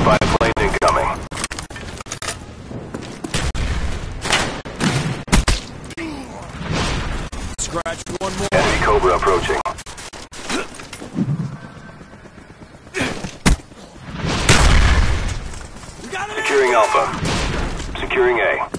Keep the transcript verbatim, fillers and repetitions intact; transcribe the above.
Spy plane incoming. Scratch one more. Enemy Cobra approaching. Securing Alpha. Securing A.